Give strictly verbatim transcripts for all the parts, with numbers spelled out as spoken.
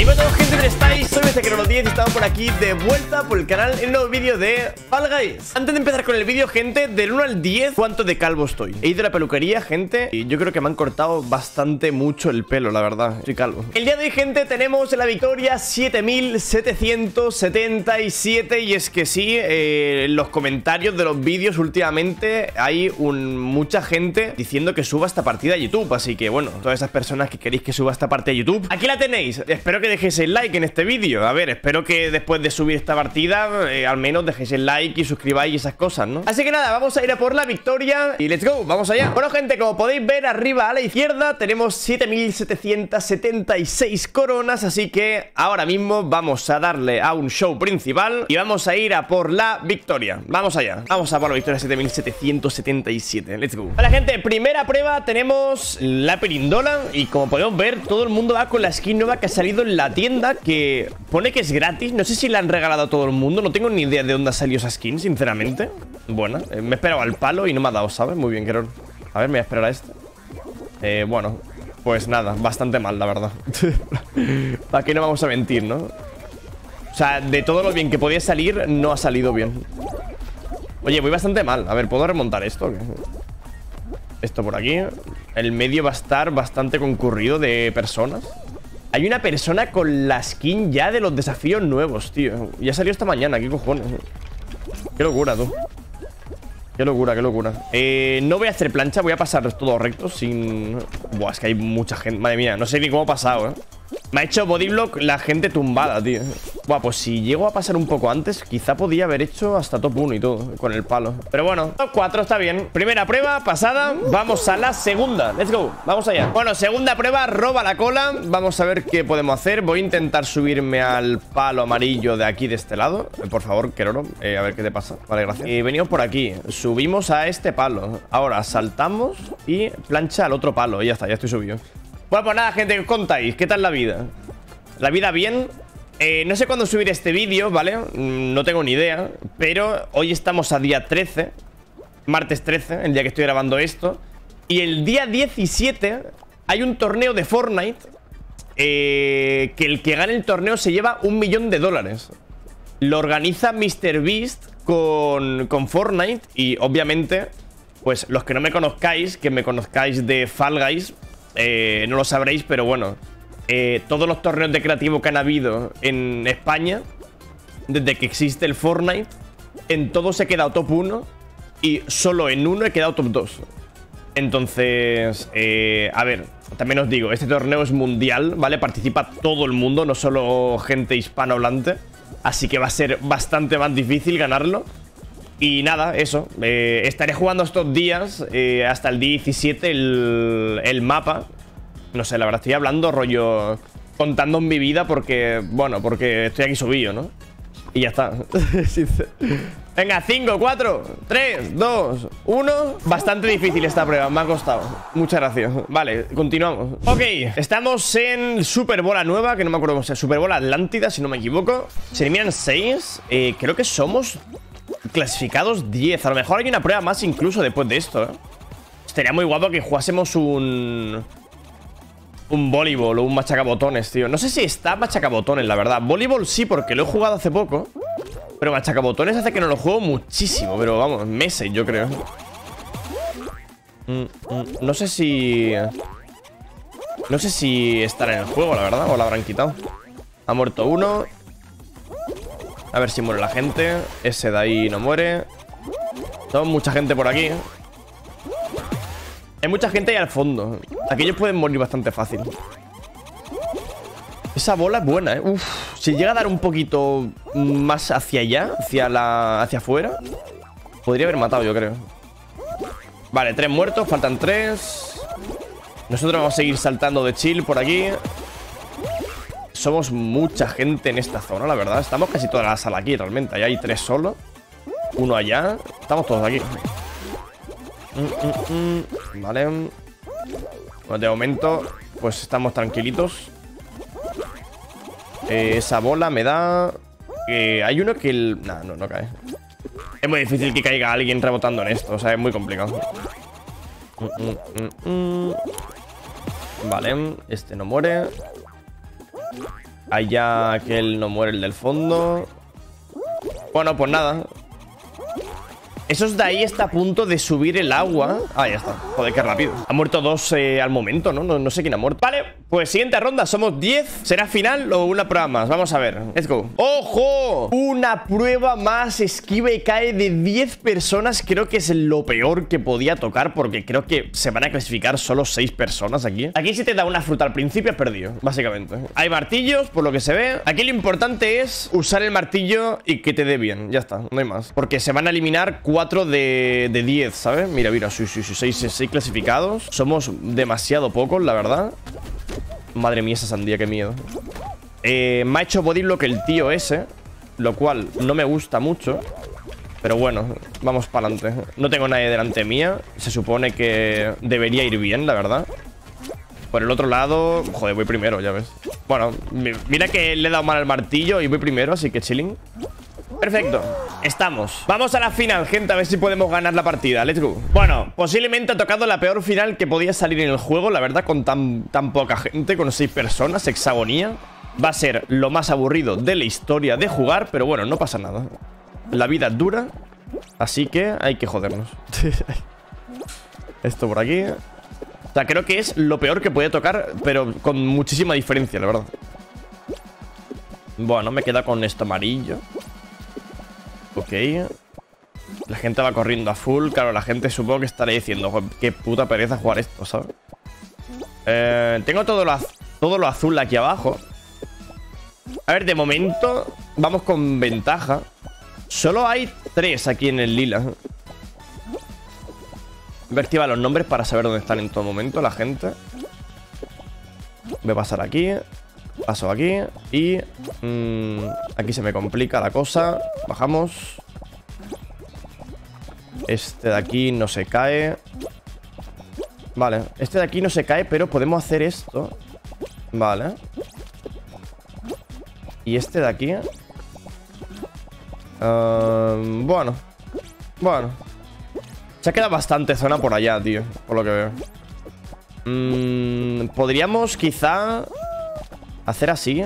Hola a todos, gente, ¿cómo estáis? Soy Mezquero diez y estamos por aquí de vuelta por el canal en un nuevo vídeo de Fall Guys. Antes de empezar con el vídeo, gente, del uno al diez, ¿cuánto de calvo estoy? He ido a la peluquería, gente, y yo creo que me han cortado bastante mucho el pelo, la verdad. Estoy calvo. El día de hoy, gente, tenemos la victoria siete mil setecientos setenta y siete. Y es que sí, eh, en los comentarios de los vídeos últimamente hay un, mucha gente diciendo que suba esta partida a YouTube. Así que, bueno, todas esas personas que queréis que suba esta partida a YouTube, aquí la tenéis. Espero que dejéis el like en este vídeo. A ver, espero que después de subir esta partida eh, al menos dejéis el like y suscribáis y esas cosas, ¿no? Así que nada, vamos a ir a por la victoria y let's go, vamos allá. Bueno, gente, como podéis ver arriba a la izquierda tenemos siete mil setecientos setenta y seis coronas. Así que ahora mismo vamos a darle a un show principal y vamos a ir a por la victoria. Vamos allá, vamos a por la victoria siete mil setecientos setenta y siete, let's go. Vale, gente, primera prueba tenemos la perindola. Y como podemos ver, todo el mundo va con la skin nueva que ha salido en la tienda, que pone que es gratis. No sé si la han regalado a todo el mundo. No tengo ni idea de dónde ha salido esa skin, sinceramente. Bueno, eh, me he esperado al palo y no me ha dado, ¿sabes? Muy bien, Querol. A ver, me voy a esperar a este. Eh, bueno, pues nada, bastante mal, la verdad. ¿Para qué no vamos a mentir, no? O sea, de todo lo bien que podía salir, no ha salido bien. Oye, voy bastante mal. A ver, ¿puedo remontar esto? Esto por aquí. El medio va a estar bastante concurrido de personas. Hay una persona con la skin ya de los desafíos nuevos, tío. Ya salió esta mañana, ¿qué cojones? Qué locura, tú. Qué locura, qué locura. Eh, no voy a hacer plancha, voy a pasar todo recto sin... Buah, es que hay mucha gente. Madre mía, no sé ni cómo ha pasado, ¿eh? Me ha hecho bodyblock la gente tumbada, tío. Buah, pues si llego a pasar un poco antes, quizá podía haber hecho hasta top uno y todo, con el palo. Pero bueno, top cuatro está bien. Primera prueba pasada, vamos a la segunda. Let's go, vamos allá. Bueno, segunda prueba, roba la cola. Vamos a ver qué podemos hacer. Voy a intentar subirme al palo amarillo de aquí, de este lado. eh, Por favor, Keroro, eh, a ver qué te pasa. Vale, gracias. Y venimos por aquí, subimos a este palo. Ahora saltamos y plancha al otro palo. Y ya está, ya estoy subido. Bueno, pues nada, gente, ¿qué os contáis? ¿Qué tal la vida? ¿La vida bien? Eh, no sé cuándo subir este vídeo, ¿vale? No tengo ni idea. Pero hoy estamos a día trece, martes trece, el día que estoy grabando esto. Y el día diecisiete hay un torneo de Fortnite, eh, que el que gane el torneo se lleva un millón de dólares. Lo organiza MrBeast con, con Fortnite. Y obviamente, pues los que no me conozcáis, que me conozcáis de Fall Guys, Eh, no lo sabréis, pero bueno, eh, todos los torneos de creativo que han habido en España, desde que existe el Fortnite, en todos he quedado top uno y solo en uno he quedado top dos. Entonces, eh, a ver, también os digo, este torneo es mundial, ¿vale? Participa todo el mundo, no solo gente hispanohablante. Así que va a ser bastante más difícil ganarlo. Y nada, eso, eh, estaré jugando estos días, eh, hasta el día diecisiete, el, el mapa. No sé, la verdad, estoy hablando rollo, contando en mi vida porque, bueno, porque estoy aquí subido, ¿no? Y ya está. Venga, cinco, cuatro, tres, dos, uno. Bastante difícil esta prueba, me ha costado. Muchas gracias. Vale, continuamos. Ok, estamos en Super Bola nueva, que no me acuerdo cómo se llama. Super Bola Atlántida, si no me equivoco. Se eliminan seis. eh, Creo que somos clasificados diez. A lo mejor hay una prueba más incluso después de esto, ¿eh? Estaría muy guapo que jugásemos un... Un voleibol o un machacabotones, tío. No sé si está machacabotones, la verdad. Voleibol sí, porque lo he jugado hace poco. Pero machacabotones hace que no lo juego muchísimo. Pero vamos, meses, yo creo. mm, mm, No sé si... No sé si estará en el juego, la verdad. O la habrán quitado. Ha muerto uno. A ver si muere la gente. Ese de ahí no muere. Tenemos mucha gente por aquí. Hay mucha gente ahí al fondo. Aquellos pueden morir bastante fácil. Esa bola es buena, ¿eh? Uf, si llega a dar un poquito más hacia allá, hacia la, hacia afuera, podría haber matado, yo creo. Vale, tres muertos, faltan tres. Nosotros vamos a seguir saltando de chill por aquí. Somos mucha gente en esta zona, la verdad. Estamos casi toda la sala aquí, realmente. Allá hay tres solo. Uno allá. Estamos todos aquí. Mm, mm, mm. Vale. Bueno, de momento, pues estamos tranquilitos. eh, Esa bola me da... Eh, hay uno que... El... Nah, no, no cae. Es muy difícil que caiga alguien rebotando en esto. O sea, es muy complicado. mm, mm, mm, mm. Vale, este no muere. Allá aquel no muere, el del fondo. Bueno, pues nada. Esos de ahí está a punto de subir el agua. Ah, ya está. Joder, qué rápido. Ha muerto dos eh, al momento, ¿no? ¿no? No sé quién ha muerto. Vale, pues siguiente ronda. Somos diez. ¿Será final o una prueba más? Vamos a ver. Let's go. ¡Ojo! Una prueba más. Esquiva y cae de diez personas. Creo que es lo peor que podía tocar, porque creo que se van a clasificar solo seis personas aquí. Aquí si te da una fruta al principio has perdido, básicamente. Hay martillos, por lo que se ve. Aquí lo importante es usar el martillo y que te dé bien. Ya está, no hay más. Porque se van a eliminar cuatro de diez, ¿sabes? Mira, mira, sí, sí, sí, seis clasificados. Somos demasiado pocos, la verdad. Madre mía, esa sandía, qué miedo. eh, Me ha hecho bodyblock el tío ese, lo cual no me gusta mucho. Pero bueno, vamos para adelante. No tengo nadie delante mía. Se supone que debería ir bien, la verdad. Por el otro lado, joder, voy primero, ya ves. Bueno, mira que le he dado mal al martillo y voy primero, así que chilling. Perfecto, estamos. Vamos a la final, gente, a ver si podemos ganar la partida. Let's go. Bueno, posiblemente ha tocado la peor final que podía salir en el juego, la verdad, con tan, tan poca gente, con seis personas, hexagonía. Va a ser lo más aburrido de la historia de jugar, pero bueno, no pasa nada. La vida es dura, así que hay que jodernos. Esto por aquí. O sea, creo que es lo peor que podía tocar, pero con muchísima diferencia, la verdad. Bueno, me queda con esto amarillo. Ok. La gente va corriendo a full. Claro, la gente supongo que estará diciendo, qué puta pereza jugar esto, ¿sabes? Eh, tengo todo lo, todo lo azul aquí abajo. A ver, de momento vamos con ventaja. Solo hay tres aquí en el lila. Voy a activar los nombres para saber dónde están en todo momento la gente. Voy a pasar aquí. Paso aquí. Y mmm, aquí se me complica la cosa. Bajamos. Este de aquí no se cae. Vale, este de aquí no se cae, pero podemos hacer esto. Vale. Y este de aquí uh, Bueno. Bueno. Se ha quedado bastante zona por allá, tío, por lo que veo. mm, Podríamos quizá hacer así.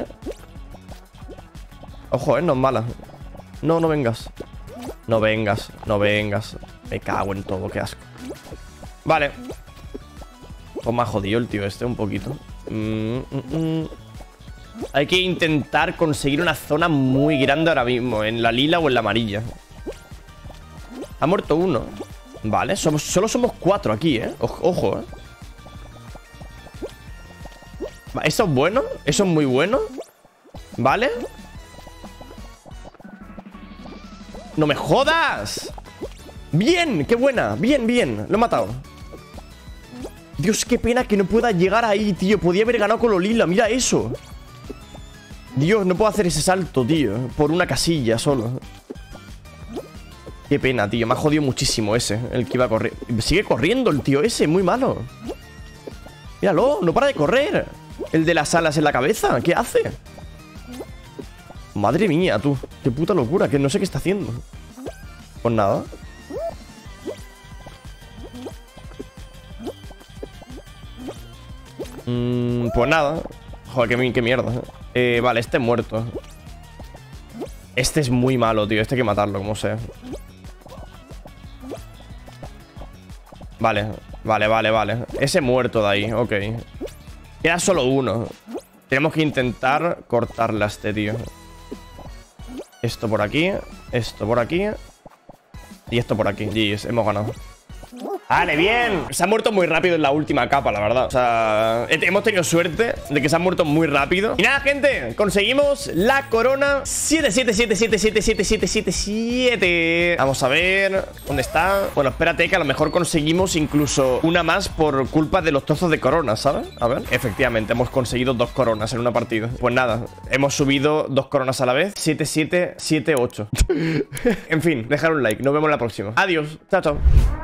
Ojo, eh, no es mala. No, no vengas. No vengas, no vengas. Me cago en todo, qué asco. Vale. Pues me ha jodido el tío este un poquito. mm, mm, mm. Hay que intentar conseguir una zona muy grande ahora mismo, en la lila o en la amarilla. Ha muerto uno. Vale, somos, solo somos cuatro aquí, eh. Ojo, ojo, eh. Eso es bueno, eso es muy bueno. Vale. ¡No me jodas! ¡Bien! ¡Qué buena! Bien, bien, lo he matado. Dios, qué pena que no pueda llegar ahí, tío. Podía haber ganado con lo lila, mira eso. Dios, no puedo hacer ese salto, tío. Por una casilla solo. Qué pena, tío, me ha jodido muchísimo ese. El que iba a correr. Sigue corriendo el tío ese, muy malo. Míralo, no para de correr. El de las alas en la cabeza, ¿qué hace? Madre mía, tú. Qué puta locura, que no sé qué está haciendo. Pues nada. mm, Pues nada. Joder, qué, qué mierda. eh, Vale, este es muerto. Este es muy malo, tío. Este hay que matarlo, como sea. Vale, vale, vale, vale. Ese muerto de ahí, ok. Queda solo uno. Tenemos que intentar cortarle a este tío. Esto por aquí. Esto por aquí. Y esto por aquí. G G, hemos ganado. Vale, bien. Se ha muerto muy rápido en la última capa, la verdad. O sea, hemos tenido suerte de que se ha muerto muy rápido. Y nada, gente, conseguimos la corona siete siete siete siete siete siete siete siete siete. Vamos a ver dónde está. Bueno, espérate, que a lo mejor conseguimos incluso una más por culpa de los trozos de corona, ¿sabes? A ver, efectivamente, hemos conseguido dos coronas en una partida. Pues nada, hemos subido dos coronas a la vez. siete siete siete ocho. En fin, dejar un like, nos vemos en la próxima. Adiós, chao, chao.